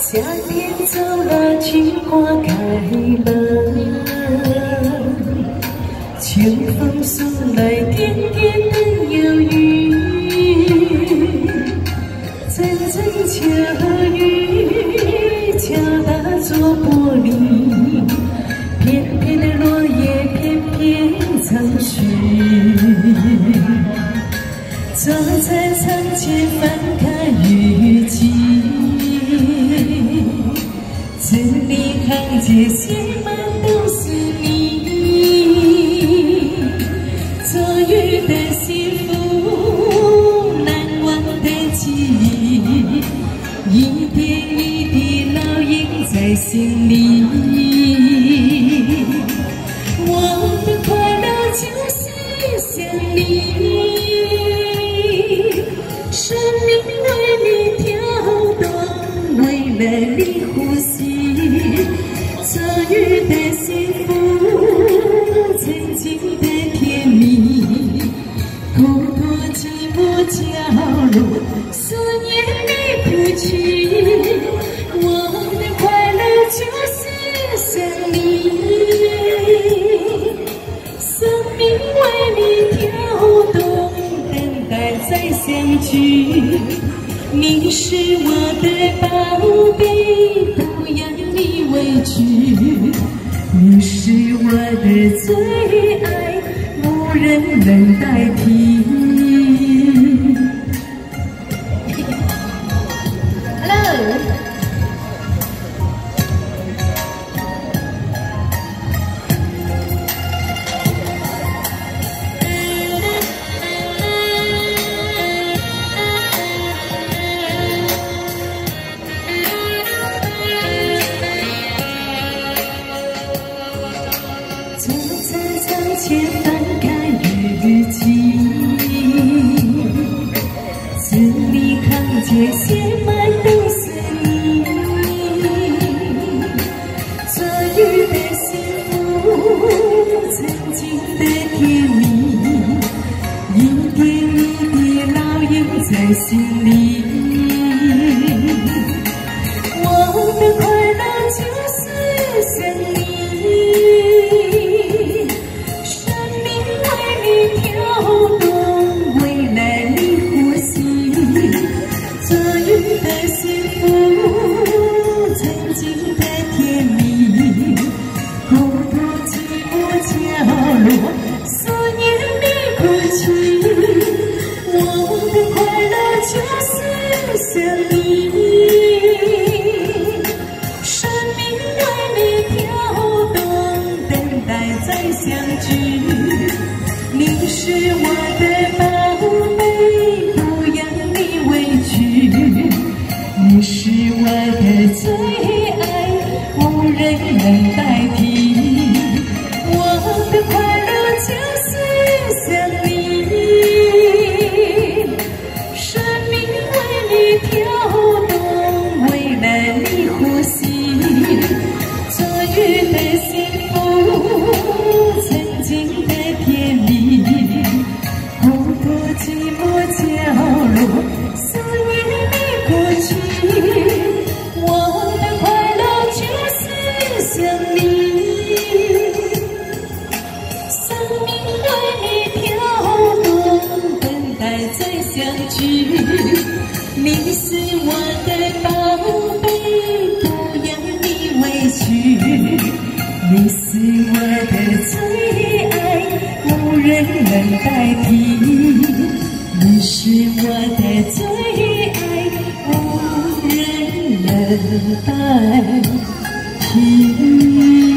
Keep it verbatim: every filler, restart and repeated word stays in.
夏天走了，菊花开了，秋风送来点点的忧郁，阵阵秋雨敲打着玻璃，片片的落叶片片藏须。坐在窗前翻看日记，字里行间写满都是你。昨日的幸福，难忘的记忆，一点一滴烙印在心里。我的快乐就是想你。 生命为你跳动，为了你呼吸。昨日的幸福，曾经的甜蜜，孤独寂寞角落，思念你哭泣。我的快乐就是想你，生命为你跳动。 再相聚，你是我的宝贝，不让你委屈。你是我的最爱，无人能代替。Hello。 坐在窗前翻看日记，字里行间写满都是你。昨日的幸福，曾经的甜蜜，一点一滴烙印在心里。我的快乐就是想你。 思念你哭泣，我的快乐就是想你，生命为你跳动，等待再相聚。你是我的宝贝，不让你委屈。你是我的最爱，无人能代替。 我的快乐就是想你，生命为你跳动，为了你呼吸。昨日的幸福，曾经的甜蜜，孤独寂寞角落，思念你哭泣。我的快乐就是想你。 再相聚，你是我的宝贝，不让你委屈。你是我的最爱，无人能代替。你是我的最爱，无人能代替。